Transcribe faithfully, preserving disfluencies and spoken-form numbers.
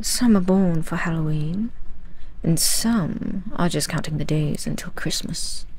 Some are born for Halloween, and some are just counting the days until Christmas.